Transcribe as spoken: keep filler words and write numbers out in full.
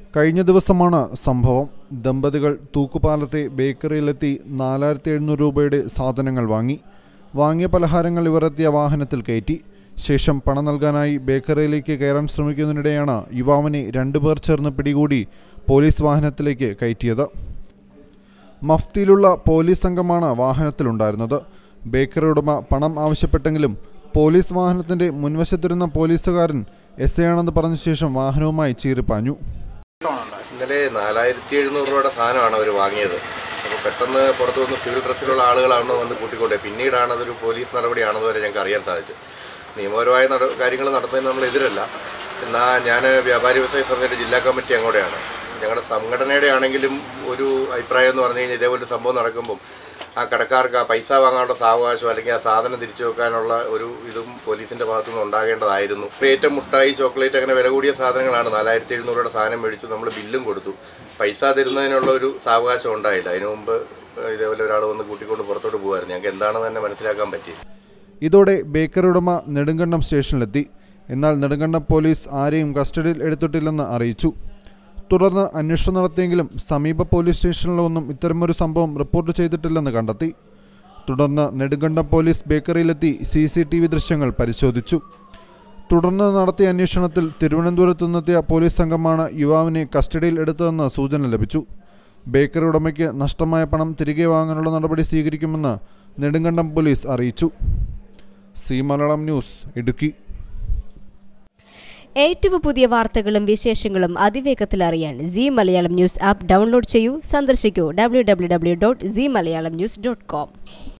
കഴിഞ്ഞ ദിവസമാണ് സംഭവം. ദമ്പതികൾ തൂക്കുപാലത്തെ ബേക്കറിയിലെത്തി നാലായിരത്തി എഴുന്നൂറ് രൂപയുടെ സാധനങ്ങൾ വാങ്ങി. വാങ്ങിയ പലഹാരങ്ങൾ ഇവരെത്തിയ വാഹനത്തിൽ കയറ്റി. ശേഷം പണം നൽകാനായി ബേക്കറിയിലേക്ക് കയറാൻ ശ്രമിക്കുന്നതിനിടെയാണ് യുവാവിനെ രണ്ടുപേർ ചേർന്ന് പിടികൂടി പോലീസ് വാഹനത്തിലേക്ക് കയറ്റിയത്. മഫ്തിയിലുള്ള പോലീസ് സംഘമാണ് വാഹനത്തിലുണ്ടായിരുന്നത്. ബേക്കറി ഉടമ പണം ആവശ്യപ്പെട്ടെങ്കിലും പോലീസ് വാഹനത്തിൻ്റെ മുൻവശത്തിരുന്ന പോലീസുകാരൻ എസ് ഐ ആണെന്ന് പറഞ്ഞ ശേഷം വാഹനവുമായി ചീറിപ്പാഞ്ഞു. ഇന്നലെ നാലായിരത്തി എഴുന്നൂറ് രൂപയുടെ സാധനമാണ് അവർ വാങ്ങിയത്. അപ്പോൾ പെട്ടെന്ന് പുറത്തു വന്ന് സിവിൽ ഡ്രസ്സിലുള്ള ആളുകളാണ് വന്ന് കൂട്ടിക്കൊണ്ടേ. പിന്നീടാണ് അതൊരു പോലീസ് നടപടിയാണെന്ന് വരെ ഞങ്ങൾക്ക് അറിയാൻ സാധിച്ചത്. നിയമപരമായ നട കാര്യങ്ങൾ നടത്തുന്നതിന് നമ്മൾ എതിരല്ല. എന്നാൽ ഞാൻ വ്യാപാരി വ്യവസായ സമിതിയുടെ ജില്ലാ കമ്മിറ്റി അങ്ങോടെയാണ്. ഞങ്ങളുടെ സംഘടനയുടെ ആണെങ്കിലും ഒരു അഭിപ്രായം എന്ന് പറഞ്ഞു കഴിഞ്ഞാൽ ഇതേപോലെ സംഭവം നടക്കുമ്പം ആ കടക്കാർക്ക് ആ പൈസ വാങ്ങാനുള്ള സാവകാശം അല്ലെങ്കിൽ ആ സാധനം തിരിച്ചു വെക്കാനുള്ള ഒരു ഇതും പോലീസിൻ്റെ ഭാഗത്തുനിന്ന് ഉണ്ടാകേണ്ടതായിരുന്നു. ഏറ്റവും മുട്ടായി, ചോക്ലേറ്റ് അങ്ങനെ വില കൂടിയ സാധനങ്ങളാണ്. നാലായിരത്തി എഴുന്നൂറുടെ സാധനം മേടിച്ചു, നമ്മൾ ബില്ലും കൊടുത്തു. പൈസ തരുന്നതിനുള്ള ഒരു സാവകാശം ഉണ്ടായില്ല. അതിനു മുമ്പ് ഇതേപോലെ ഒരാൾ വന്ന് കൂട്ടിക്കൊണ്ട് പുറത്തോട്ട് പോകുമായിരുന്നു. ഞങ്ങൾക്ക് എന്താണെന്ന് തന്നെ മനസ്സിലാക്കാൻ പറ്റി. ഇതോടെ ബേക്കറി ഉടമ നെടുങ്കണ്ടം സ്റ്റേഷനിലെത്തി. എന്നാൽ നെടുങ്കണ്ടം പോലീസ് ആരെയും കസ്റ്റഡിയിൽ എടുത്തിട്ടില്ലെന്ന് അറിയിച്ചു. തുടർന്ന് അന്വേഷണം നടത്തിയെങ്കിലും സമീപ പോലീസ് സ്റ്റേഷനിലൊന്നും ഇത്തരമൊരു സംഭവം റിപ്പോർട്ട് ചെയ്തിട്ടില്ലെന്ന് കണ്ടെത്തി. തുടർന്ന് നെടുങ്കണ്ടം പോലീസ് ബേക്കറിയിലെത്തി സി സി ടി വി ദൃശ്യങ്ങൾ പരിശോധിച്ചു. തുടർന്ന് നടത്തിയ അന്വേഷണത്തിൽ തിരുവനന്തപുരത്തു നിന്നെത്തിയ പോലീസ് സംഘമാണ് യുവാവിനെ കസ്റ്റഡിയിൽ എടുത്തതെന്ന് സൂചന ലഭിച്ചു. ബേക്കറി ഉടമയ്ക്ക് നഷ്ടമായ പണം തിരികെ വാങ്ങാനുള്ള നടപടി സ്വീകരിക്കുമെന്ന് നെടുങ്കണ്ടം പോലീസ് അറിയിച്ചു. Zee Malayalam news, Idukki. ഏറ്റവും പുതിയ വാർത്തകളും വിശേഷങ്ങളും അതിവേഗത്തിൽ അറിയാൻ Zee Malayalam news app download ചെയ്യൂ. സന്ദർശിക്കൂ W W W dot Zee Malayalam news dot com.